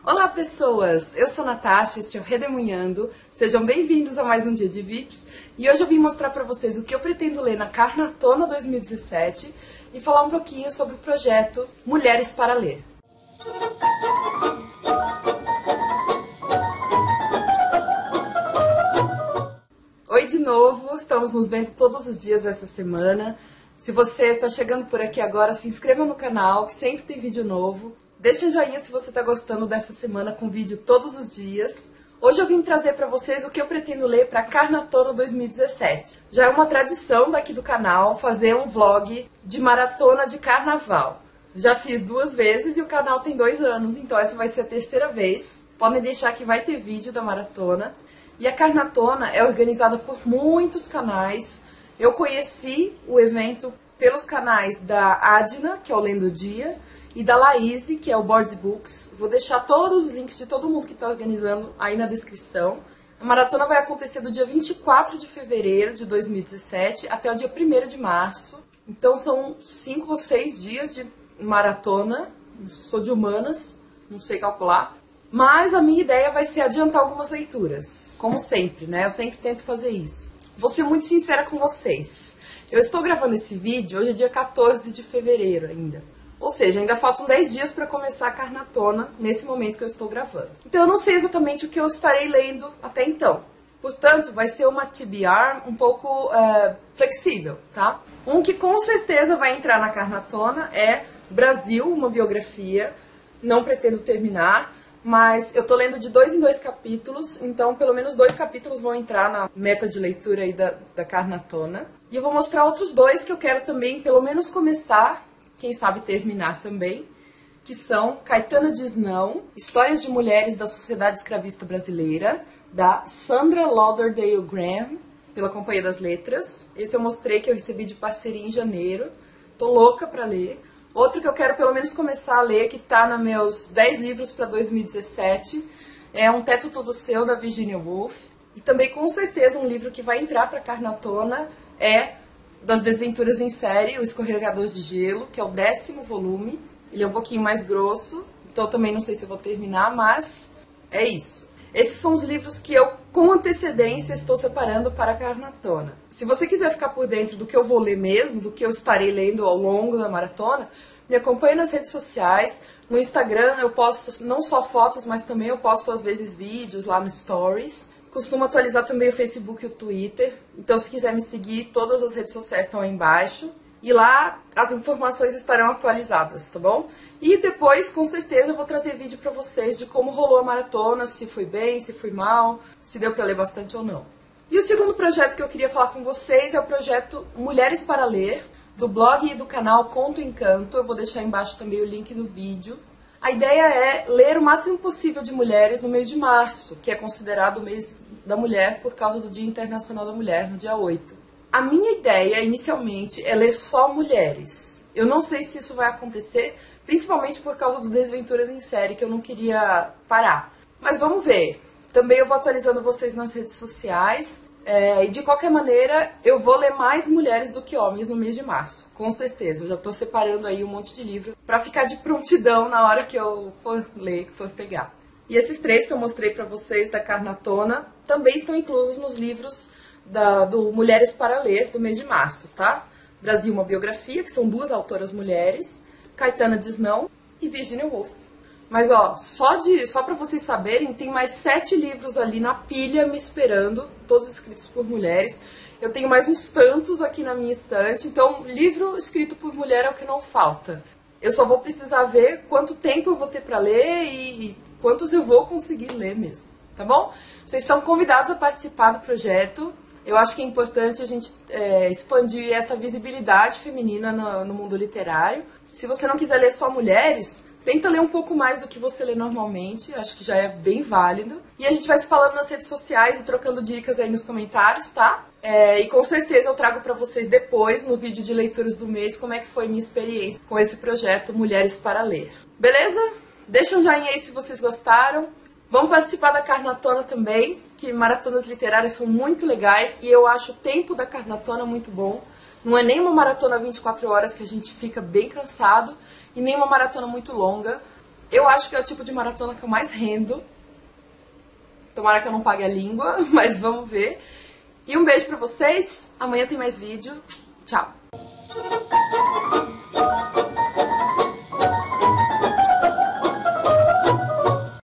Olá pessoas, eu sou Natasha, este é o Redemunhando, sejam bem-vindos a mais um dia de VIPs e hoje eu vim mostrar para vocês o que eu pretendo ler na Carnatona 2017 e falar um pouquinho sobre o projeto Mulheres para Ler. Oi de novo, estamos nos vendo todos os dias essa semana. Se você está chegando por aqui agora, se inscreva no canal que sempre tem vídeo novo. Deixe um joinha se você está gostando dessa semana com vídeo todos os dias. Hoje eu vim trazer para vocês o que eu pretendo ler para Carnatona 2017. Já é uma tradição daqui do canal fazer um vlog de maratona de carnaval. Já fiz 2 vezes e o canal tem 2 anos, então essa vai ser a 3ª vez. Podem deixar que vai ter vídeo da maratona. E a Carnatona é organizada por muitos canais. Eu conheci o evento pelos canais da Adna, que é o Lendo Dia, e da Laís, que é o Boards Books. Vou deixar todos os links de todo mundo que está organizando aí na descrição. A maratona vai acontecer do dia 24 de fevereiro de 2017 até o dia 1º de março. Então são 5 ou 6 dias de maratona. Sou de humanas, não sei calcular. Mas a minha ideia vai ser adiantar algumas leituras. Como sempre, né? Eu sempre tento fazer isso. Vou ser muito sincera com vocês. Eu estou gravando esse vídeo, hoje é dia 14 de fevereiro ainda. Ou seja, ainda faltam 10 dias para começar a Carnatona, nesse momento que eu estou gravando. Então eu não sei exatamente o que eu estarei lendo até então. Portanto, vai ser uma TBR um pouco flexível, tá? Um que com certeza vai entrar na Carnatona é Brasil, uma biografia. Não pretendo terminar, mas eu tô lendo de 2 em 2 capítulos, então pelo menos 2 capítulos vão entrar na meta de leitura aí da Carnatona. E eu vou mostrar outros 2 que eu quero também pelo menos começar, quem sabe terminar também, que são Caetana Diz Não, Histórias de Mulheres da Sociedade Escravista Brasileira, da Sandra Lauderdale Graham, pela Companhia das Letras. Esse eu mostrei que eu recebi de parceria em janeiro, tô louca pra ler. Outro que eu quero pelo menos começar a ler, que tá nos meus 10 livros para 2017, é Um Teto Todo Seu, da Virginia Woolf. E também com certeza um livro que vai entrar pra Carnatona é Das Desventuras em Série, O Escorregador de Gelo, que é o 10º volume. Ele é um pouquinho mais grosso, então também não sei se eu vou terminar, mas é isso. Esses são os livros que eu, com antecedência, estou separando para a Carnatona. Se você quiser ficar por dentro do que eu vou ler mesmo, do que eu estarei lendo ao longo da maratona, me acompanhe nas redes sociais. No Instagram eu posto não só fotos, mas também eu posto às vezes vídeos lá no Stories. Costumo atualizar também o Facebook e o Twitter. Então, se quiser me seguir, todas as redes sociais estão aí embaixo. E lá as informações estarão atualizadas, tá bom? E depois, com certeza, eu vou trazer vídeo pra vocês de como rolou a maratona, se foi bem, se foi mal, se deu pra ler bastante ou não. E o segundo projeto que eu queria falar com vocês é o projeto Mulheres para Ler, do blog e do canal Conto Encanto. Eu vou deixar embaixo também o link do vídeo. A ideia é ler o máximo possível de mulheres no mês de março, que é considerado o mês da mulher por causa do Dia Internacional da Mulher, no dia 8. A minha ideia, inicialmente, é ler só mulheres. Eu não sei se isso vai acontecer, principalmente por causa do Desventuras em Série, que eu não queria parar. Mas vamos ver. Também eu vou atualizando vocês nas redes sociais. E de qualquer maneira, eu vou ler mais mulheres do que homens no mês de março, com certeza. Eu já estou separando aí um monte de livro para ficar de prontidão na hora que eu for ler, que for pegar. E esses 3 que eu mostrei para vocês da Carnatona também estão inclusos nos livros do Mulheres para Ler do mês de março, tá? Brasil, uma biografia, que são 2 autoras mulheres, Caetana Diz Não e Virginia Woolf. Mas ó, só para vocês saberem, tem mais 7 livros ali na pilha me esperando, todos escritos por mulheres. Eu tenho mais uns tantos aqui na minha estante, então livro escrito por mulher é o que não falta. Eu só vou precisar ver quanto tempo eu vou ter para ler e quantos eu vou conseguir ler mesmo, tá bom? Vocês estão convidados a participar do projeto. Eu acho que é importante a gente expandir essa visibilidade feminina no mundo literário. Se você não quiser ler só mulheres, tenta ler um pouco mais do que você lê normalmente, acho que já é bem válido. E a gente vai se falando nas redes sociais e trocando dicas aí nos comentários, tá? E com certeza eu trago pra vocês depois, no vídeo de leituras do mês, como é que foi minha experiência com esse projeto Mulheres para Ler. Beleza? Deixa um joinha aí se vocês gostaram. Vamos participar da Carnatona também, que maratonas literárias são muito legais e eu acho o tempo da Carnatona muito bom. Não é nem uma maratona 24 horas que a gente fica bem cansado e nem uma maratona muito longa. Eu acho que é o tipo de maratona que eu mais rendo. Tomara que eu não pague a língua, mas vamos ver. E um beijo pra vocês. Amanhã tem mais vídeo. Tchau.